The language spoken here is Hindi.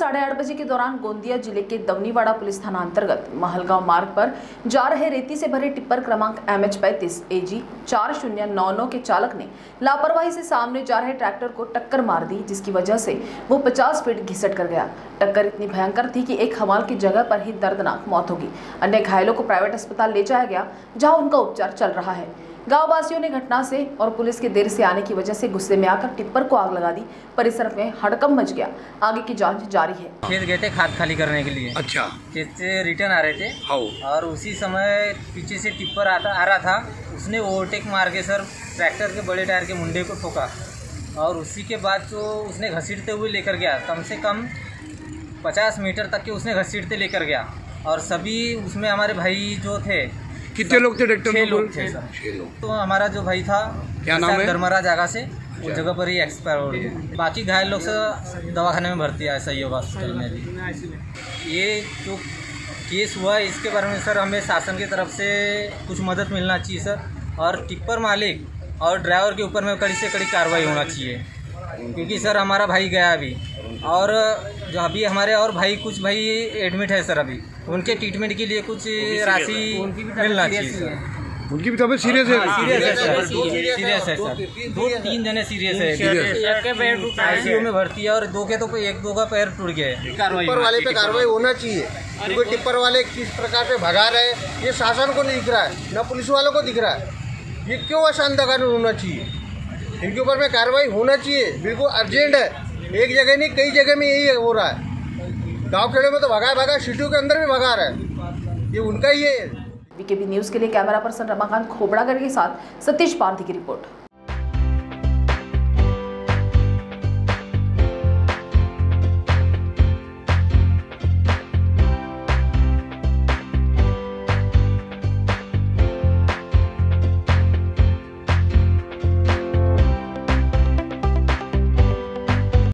8:30 बजे के दौरान गोंदिया जिले के दवनीवाड़ा पुलिस थाना अंतर्गत महलगांव मार्ग पर जा रहे रेती से भरे टिप्पर क्रमांक MH35 AG 4099 के चालक ने लापरवाही से सामने जा रहे ट्रैक्टर को टक्कर मार दी, जिसकी वजह से वो 50 फीट घिसट कर गया। टक्कर इतनी भयंकर थी कि एक हमाल की जगह पर ही दर्दनाक मौत होगी। अन्य घायलों को प्राइवेट अस्पताल ले जाया गया, जहाँ उनका उपचार चल रहा है। गांव वासियों ने घटना से और पुलिस के देर से आने की वजह से गुस्से में आकर टिप्पर को आग लगा दी। परिसर में हड़कंप मच गया। आगे की जांच जारी है। खेत गए थे खाद खाली करने के लिए। अच्छा। खेत से रिटर्न आ रहे थे और उसी समय पीछे से टिप्पर आ रहा था। उसने ओवरटेक मार के सर ट्रैक्टर के बड़े टायर के मुंडे को ठोका और उसी के बाद जो उसने घसीटते हुए लेकर गया, कम से कम 50 मीटर तक के उसने घसीटते लेकर गया। और सभी उसमें हमारे भाई जो थे, कितने लोग थे ट्रैक्टर में? 6 लोग थे सर। 6 लोग। तो हमारा जो भाई था, क्या नाम है? धर्मरा जगह से उस जगह पर ही एक्सपायर हो गए। बाकी घायल लोग से दवाखाने में भर्ती है सहयोग हॉस्पिटल में भी। ये जो केस हुआ है इसके बारे में सर हमें शासन की तरफ से कुछ मदद मिलना चाहिए सर, और टिप्पर मालिक और ड्राइवर के ऊपर में कड़ी से कड़ी कार्रवाई होना चाहिए, क्योंकि सर हमारा भाई गया अभी और जो अभी हमारे और भाई कुछ भाई एडमिट है सर, अभी उनके ट्रीटमेंट के लिए कुछ राशि मिलना चाहिए सर। उनकी भी तबीयत सीरियस है? सीरियस है सर, सीरियस है सर। 2-3 जने सीरियस है। एक के पैर ICU में भर्ती है और दो का पैर टूट गया है। टिप्पर वाले पे कार्रवाई होना चाहिए, क्योंकि टिप्पर वाले किस प्रकार से भगा रहे हैं ये शासन को नहीं दिख रहा है, न पुलिस वालों को दिख रहा है। ये क्यों अशांत कानून होना चाहिए? इनके ऊपर में कार्रवाई होना चाहिए, बिल्कुल अर्जेंट है। एक जगह नहीं कई जगह में यही हो रहा है। गाँव खेड़े में तो भगा सिटियों के अंदर भी भगा रहा है, ये उनका ही है। BKB न्यूज़ के लिए कैमरा पर्सन रमाकांत खोबड़ागर के साथ सतीश पारधी की रिपोर्ट।